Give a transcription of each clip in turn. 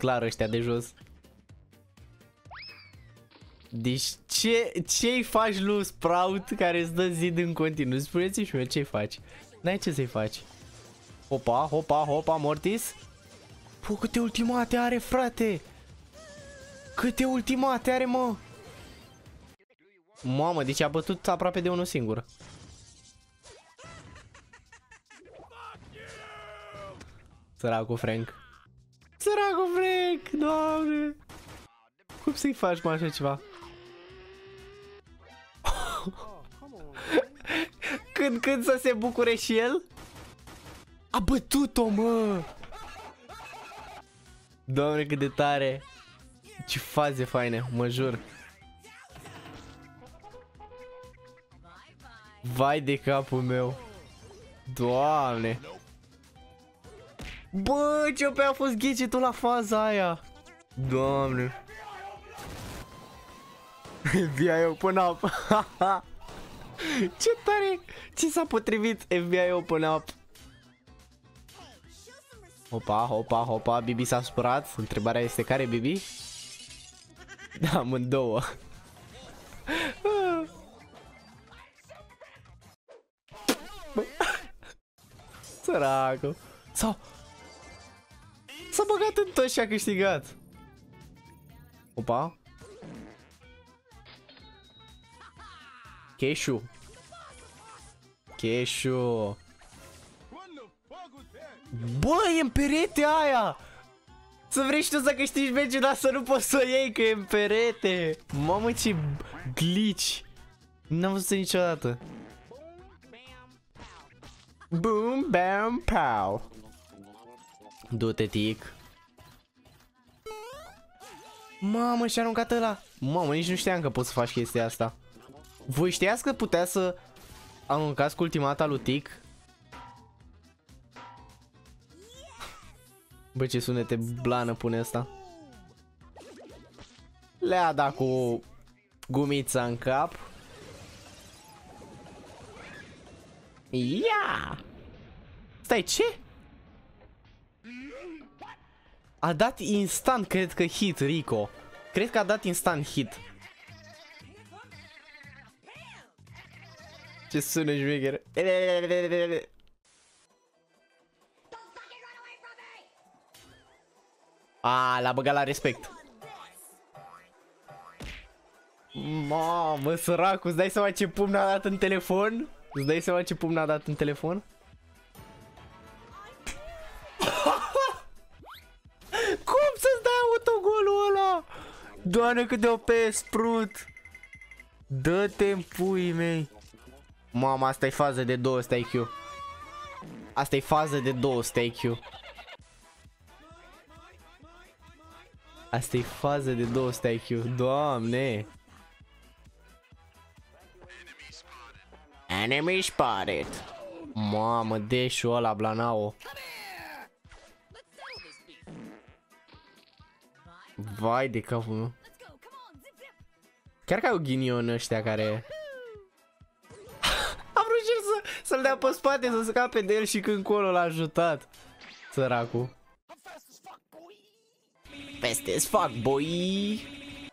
clar ăștia de jos. Deci ce-i faci lui Sprout care îți dă zid în continuu? Spuneți-mi și mie ce-i faci. N-ai ce să-i faci. Hopa, hopa, hopa, Mortis. Pă, câte ultimate are, frate. Câte ultimate are, mă. Mamă, deci a bătut aproape de unul singur. Săracul Frank. Săracul Frank, doamne. Cum să-i faci, mă, așa ceva? Când să se bucure și el? A bătut-o, mă. Doamne, cât de tare. Ce faze faine, mă jur. Vai de capul meu. Doamne. Bă, ce pe a fost gadgetul la faza aia. Doamne. FBI Open Up. Ce tare. Ce s-a potrivit FBI Open Up. Hopa, hopa, hopa. Bibi s-a supărat. Întrebarea este care, Bibi? Da, amândouă. Săracul. S-a băgat în tot și a câștigat. Opa. Keshu. Keshu. Bă, e în perete aia. Să vrei și tu să câștigi meciul, dar să nu poți să o iei, că e în perete. Mamă, ce glitch. N-am văzut niciodată. Boom, bam, pow. Du-te, tic. Mamă, și-a aruncat ăla. Mamă, nici nu știam că poți să faci chestia asta. Voi știați că putea să aruncați cu ultimata lui Tic? Bă, ce sunete blană pune asta. Le-a dat cu gumița în cap. Ia! Stai, ce? A dat instant, cred că hit, Rico. Cred că a dat instant hit. Ce sună șmecher. A, l-a băgat la respect. Mamă, săracu, îți dai seama ce pumn a dat în telefon? Îți dai seama ce pumn a dat în telefon? Cum să-ți dai autogolul ăla? Doamne, cât de OP sprut. Dă-te în puii mei. Mama, asta e fază de 200 IQ. Asta e fază de 200 IQ. Asta e fază de 200 IQ. Doamne. Enemy spotted. Mamă, deșul ăla, Blanao. Vai de capul meu. Chiar că au ghinion ăștia care... Am vrut să-l dea pe spate, să scape de el și când colo l-a ajutat. Săracul. Fast as fuck, boy.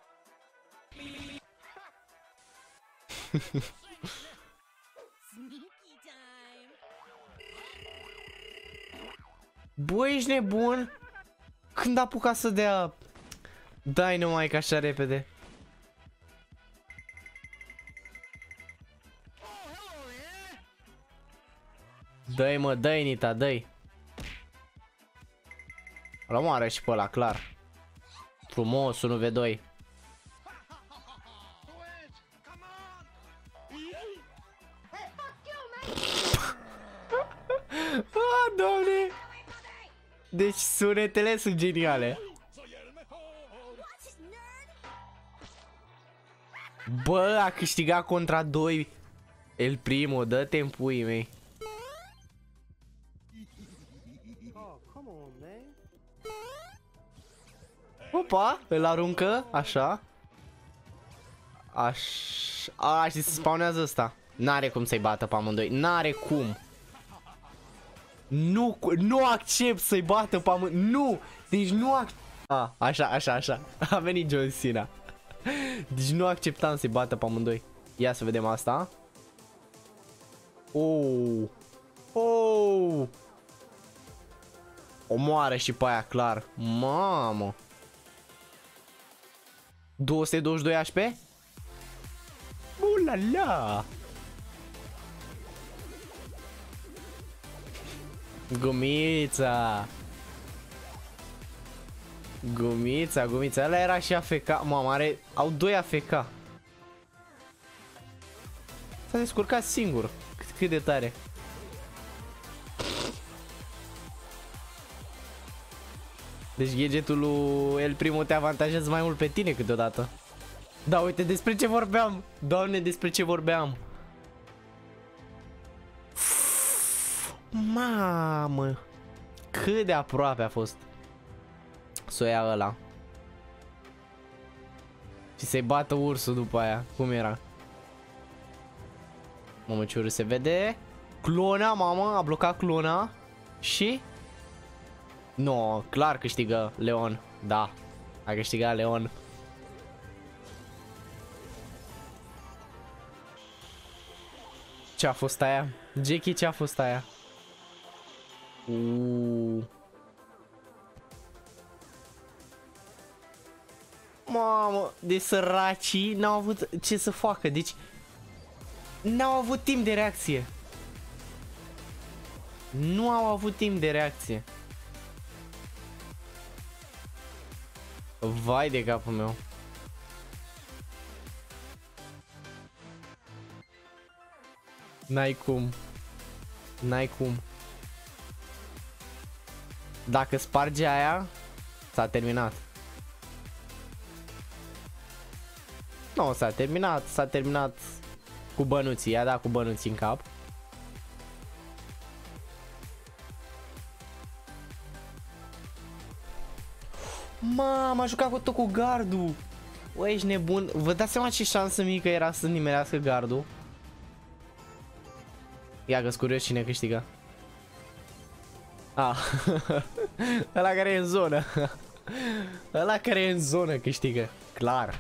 Băi, ești nebun? Când a apucat să dea Dynamite așa repede? Dă-i, mă, dă-i, Nita, dă-i. Îl omoară și pe ăla, clar. Frumos, 1v2. Ah, Doamne! Deci sunetele sunt geniale. Bă, a câștigat contra 2. El primo, dă-te în puii mei. Opa, îl aruncă, așa. Așa, și se spawnează ăsta. N-are cum să-i bată pe amândoi, n-are cum. Nu accept să-i bată pe amândoi, nu! Deci nu accept. Așa. A venit John Cena. Deci nu acceptam să-i bată pe amândoi. Ia să vedem asta. Omoară și pe aia, clar. Mamă. 222 HP? Ulala! Gumița! Gumița, ăla era și AFK. Mamă, au 2 AFK. S-a descurcat singur. Cât de tare. Deci gadgetul lui El Primo te avantajează mai mult pe tine câteodată. Da, uite despre ce vorbeam. Doamne, despre ce vorbeam. Mamă. Cât de aproape a fost să o ia ăla. Și să-i bată ursul după aia. Cum era? Mamă, ce urât se vede. Clona, mamă, a blocat clona. Și... No, clar câștigă Leon. Da, a câștigat Leon. Ce-a fost aia? Jackie, ce-a fost aia? Mamă, de săracii n-au avut ce să facă. Deci n-au avut timp de reacție. Nu au avut timp de reacție. Vai de capul meu. N-ai cum. N-ai cum. Dacă sparge aia, s-a terminat. Nu, s-a terminat cu bănuții. I-a dat cu bănuții în cap. Mamă, a jucat tot cu gardul. Bă, ești nebun. Vă dați seama ce șansă mică era să nimerească gardul? Ia că-s curios cine câștigă. Ah. Ăla care e în zonă. Ăla care e în zonă câștigă. Clar.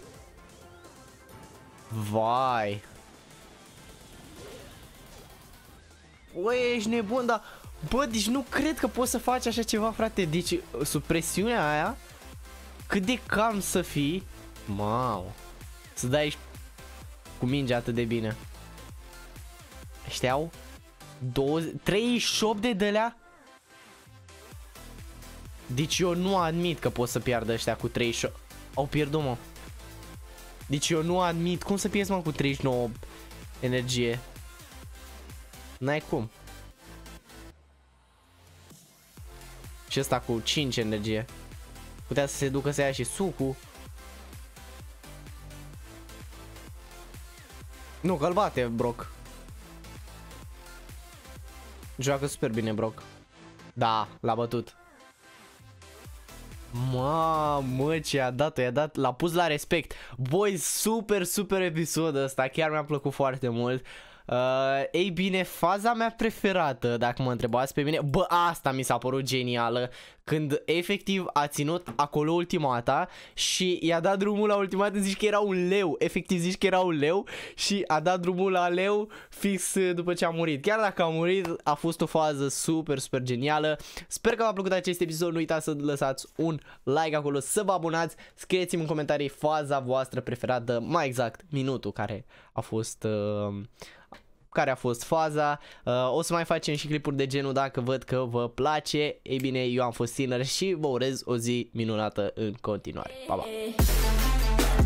Vai. Bă, ești nebun, dar... Bă, deci nu cred că poți să faci așa ceva, frate. Deci, sub presiunea aia, cât de calm să fii. Mamă. Să dai cu mingea atât de bine. Știau? 38 de dălea? Deci eu nu admit că pot să piardă ăștia cu 38. Au pierdut, mă. Deci eu nu admit. Cum să pierzi, mă, cu 39 energie? N-ai cum. Și ăsta cu 5 energie. Putea să se ducă să ia și sucul. Nu, că-l bate Brock. Joacă super bine Brock. Da, l-a bătut. Mamă, ce i-a dat, l-a pus la respect. Boy, super episod ăsta, chiar mi-a plăcut foarte mult. Ei bine, faza mea preferată, dacă mă întrebați pe mine, bă, asta mi s-a părut genială, când efectiv a ținut acolo ultimata și i-a dat drumul la ultimata, zici că era un leu, efectiv zici că era un leu și a dat drumul la leu fix după ce a murit. Chiar dacă a murit, a fost o fază super genială. Sper că v-a plăcut acest episod, nu uitați să lăsați un like acolo, să vă abonați, scrieți-mi în comentarii faza voastră preferată, mai exact minutul care a fost faza. O să mai facem și clipuri de genul dacă văd că vă place. Ei bine, eu am fost Sinner și vă urez o zi minunată în continuare. Pa, pa!